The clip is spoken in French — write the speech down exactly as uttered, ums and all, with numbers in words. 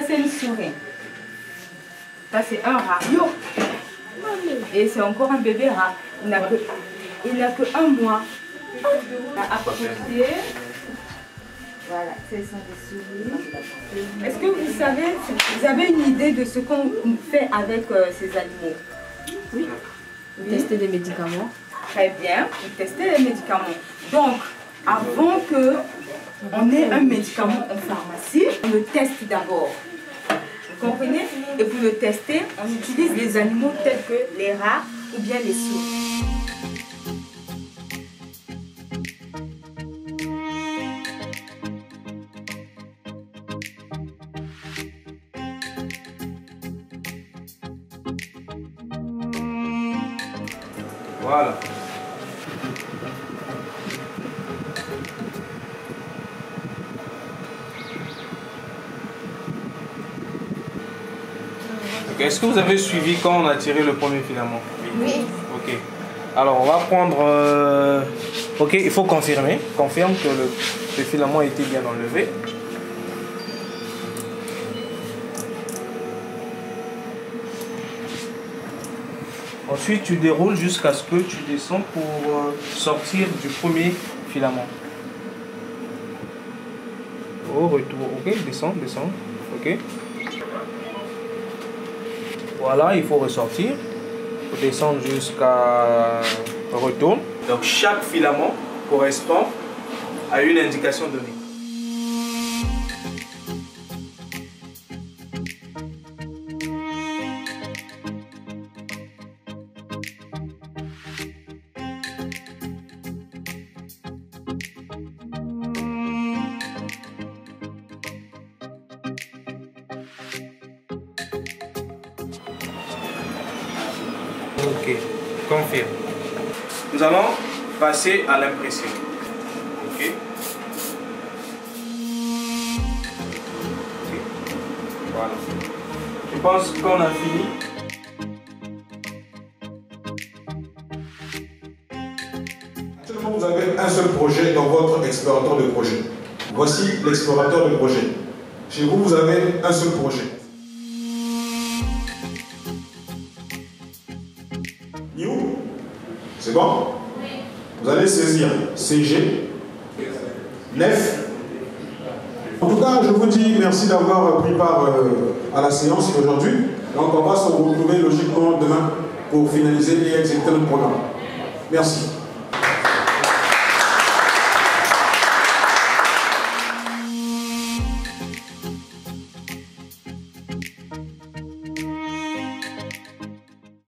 c'est une souris. Ça, c'est un rat. Et c'est encore un bébé rat. Il n'a que, il n'a que un mois. À côté. Voilà, ce sont des souris. Est-ce que vous savez, vous avez une idée de ce qu'on fait avec euh, ces animaux? Oui. Vous testez des médicaments. Très bien, vous testez les médicaments. Donc, avant que on ait un médicament en pharmacie, on le teste d'abord. Vous comprenez? Et pour le tester, on utilise les animaux tels que les rats ou bien les souris. Voilà. Est-ce que vous avez suivi quand on a tiré le premier filament? Oui. Ok. Alors on va prendre... Euh... Ok, il faut confirmer. Confirme que le, le filament a été bien enlevé. Ensuite, tu déroules jusqu'à ce que tu descends pour euh, sortir du premier filament. Au retour, ok, descends, descends, ok. Voilà, il faut ressortir. Il faut descendre jusqu'à retour. Donc chaque filament correspond à une indication donnée. Ok, confirme. Nous allons passer à l'impression. Ok. Ok. Voilà. Je pense qu'on a fini. Actuellement, vous avez un seul projet dans votre explorateur de projet. Voici l'explorateur de projet. Chez vous, vous avez un seul projet. New, c'est bon? Oui. Vous allez saisir C G, Nef. En tout cas, je vous dis merci d'avoir pris part euh, à la séance aujourd'hui. Donc, on va se retrouver logiquement demain pour finaliser et exécuter notre programme. Merci.